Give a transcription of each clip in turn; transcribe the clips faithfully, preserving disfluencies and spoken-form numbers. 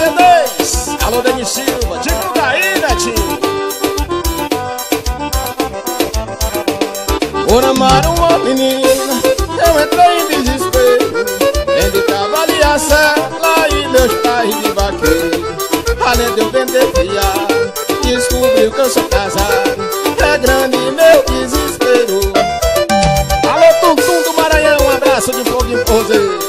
Mercedes, alô Denis Silva, diga aí, Netinho. Por amar uma menina, eu entrei em desespero. Vendi cavalo e a sela e meus pais de vaqueiro. Além de eu vender fiado, descobriu que eu sou casado. É grande meu desespero. Alô Tum Tum do Maranhão, um abraço de fogo em forzeiro.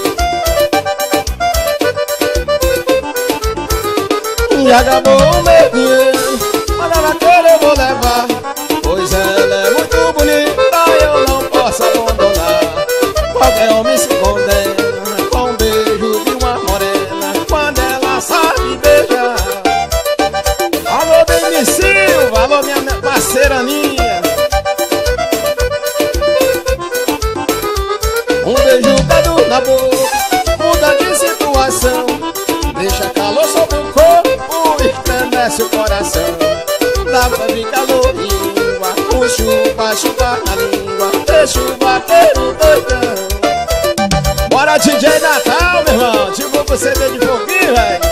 E acabou o meu dinheiro, mas a vaqueira eu vou levar, pois ela é muito bonita, eu não posso abandonar. Qualquer homem se condena com um beijo de uma morena, quando ela sabe beijar. Alô Denis Silva, alô minha parceira Aninha. Um beijo dado na boca muda de situação, deixa calor sobre o corpo, estremece o coração. Dá pra ficar lourinho, com chupa, chupa na língua, deixa o vaqueiro doidão. Bora D J Natal, meu irmão, tipo pro C D de foguinho, velho.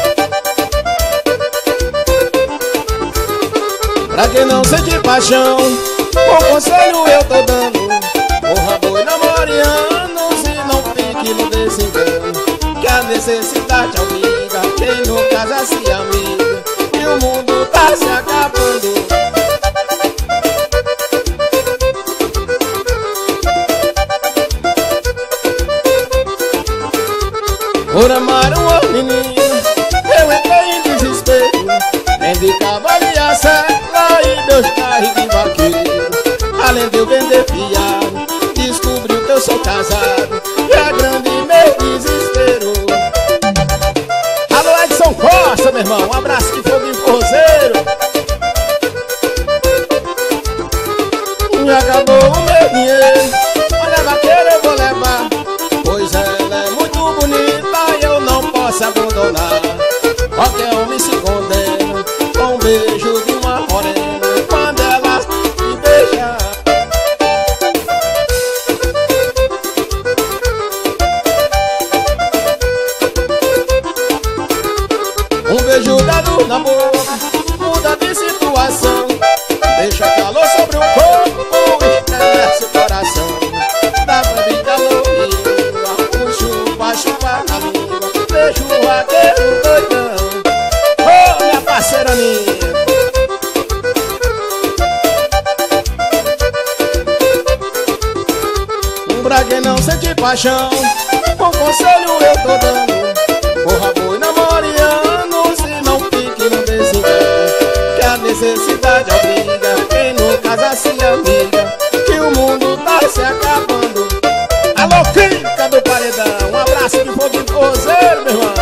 Pra quem não sente paixão, bom conselho eu tô dando. Porra boi namoriano, se não fique no desengano, que a necessidade obriga quem no casa se amiga, e o mundo tá se acabando. Por amar uma menina, eu entrei em desespero. Vendi cavalo e a sela e meus carros de vaqueiro. Além de eu vender fiado, descobriu que eu sou casado, e é grande meu desespero. Alô Edson Costa, meu irmão, um abraço de fogo em forzeiro. E acabou o meu dinheiro, olha a vaqueira eu vou levar, pois ela é muito bonita e eu não posso abandonar. Qualquer homem se condena com um beijo de uma morena, quando ela me beijar. Um beijo dado na boca muda de situação, deixa calor sobre o corpo, estremece o coração. Dá pra ficar lourinho, com chupa, chupa na língua, deixa o vaqueiro doidão. Ô, minha parceira minha. Pra quem não sente paixão, bom conselho eu tô dando. Porra boi namoriano, se não fique no desengano, que a necessidade obriga quem no casa se amiga, que o mundo tá se acabando. Alô Kika do Paredão, um abraço de fogo em forzeiro, meu irmão.